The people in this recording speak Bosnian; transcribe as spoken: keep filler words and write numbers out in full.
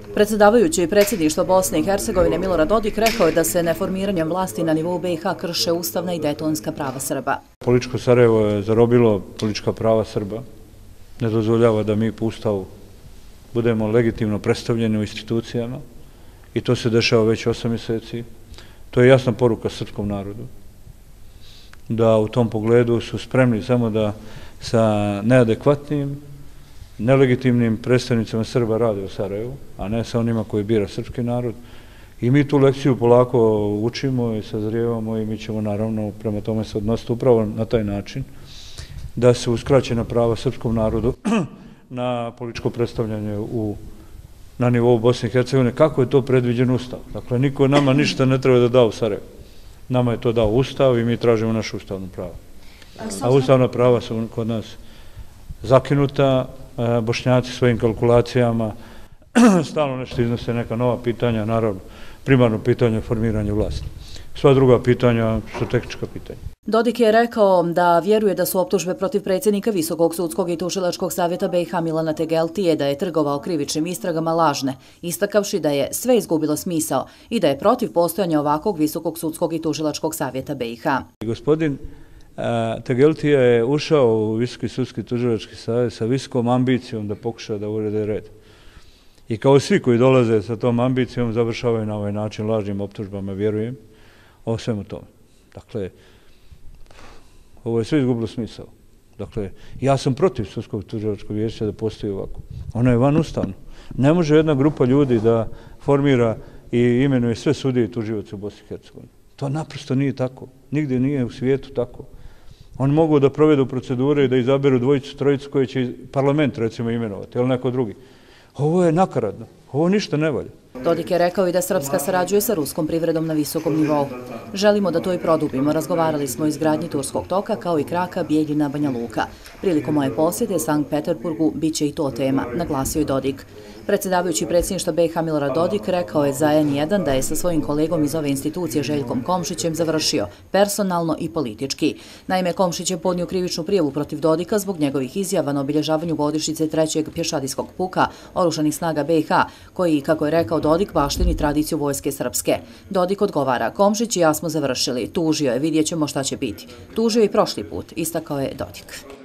Predsjedavajući predsjedništva Bosne i Hercegovine Milorad Dodik rekao je da se neformiranjem vlasti na nivou B i H krše ustavna i daytonska prava Srba. Političko Sarajevo je zarobilo politička prava Srba. Ne dozvoljava da mi po Ustavu budemo legitimno predstavljeni u institucijama i to se dešava već osam mjeseci. To je jasna poruka srpskom narodu. Da u tom pogledu su spremni samo da sa neadekvatnim, nelegitimnim predstavnicama Srba rade u Sarajevu, a ne sa onima koji bira srpski narod. I mi tu lekciju polako učimo i sazrijevamo i mi ćemo naravno prema tome se odnositi upravo na taj način da se uskraćena prava srpskom narodu na političko predstavljanje u, na nivou Bosne i Hercegovine, kako je to predviđen Ustav. Dakle, niko nama ništa ne treba da da u Sarajevu. Nama je to dao Ustav i mi tražimo naše ustavno pravo. A ustavna prava su kod nas zakinuta, Bošnjaci svojim kalkulacijama stalno nešto iznose neka nova pitanja, naravno primarno pitanje je formiranje vlasti. Sva druga pitanja su tehnička pitanja. Dodik je rekao da vjeruje da su optužbe protiv predsjednika Visokog sudskog i tužilačkog savjeta B i H Milana Tegeltije da je trgovao krivičnim istragama lažne, istakavši da je sve izgubilo smisao i da je protiv postojanja ovakvog Visokog sudskog i tužilačkog savjeta B i H. Gospodin Tegeltija je ušao u Visoki sudski tužilački savjet sa visokom ambicijom da pokuša da urede red. I kao svi koji dolaze sa tom ambicijom završavaju na ovaj način lažnim optužbama, vjerujem, o svemu tome. Dakle, ovo je sve izgubilo smisao. Dakle, ja sam protiv sudskog tužilačkog vijeća da postoji ovako. Ono je vanustavno. Ne može jedna grupa ljudi da formira i imenuje sve sudije i tužioce u Bosni i Hercegovini. To naprosto nije tako. Nigdje nije u svijetu tako. Oni mogu da provedu procedure i da izaberu dvojicu, trojicu koje će parlament recimo imenovati, ili neko drugi. Ovo je nakaradno. Ovo ništa ne valja. Dodik je rekao i da Srpska sarađuje sa ruskom privredom na visokom nivou. Želimo da to i produbimo. Razgovarali smo o izgradnji Turskog toka kao i kraka Bijeljina Banja Luka. Prilikom moje posjete Sankt Peterburgu bit će i to tema, naglasio je Dodik. Predsjedavajući predsjedništva B i H Milorad Dodik rekao je za N jedan da je sa svojim kolegom iz ove institucije Željkom Komšićem završio personalno i politički. Naime, Komšić je podnio krivičnu prijavu protiv Dodika zbog njegovih izjava na obilježavanju godišnjice trećeg pješadijskog puka oružanih snaga B i H, koji, kako je rekao Dodik, baštini tradiciju vojske srpske. Dodik odgovara: Komšić i ja smo završili. Tužio je, vidjet ćemo šta će biti. Tužio i prošli put, istakao je Dodik.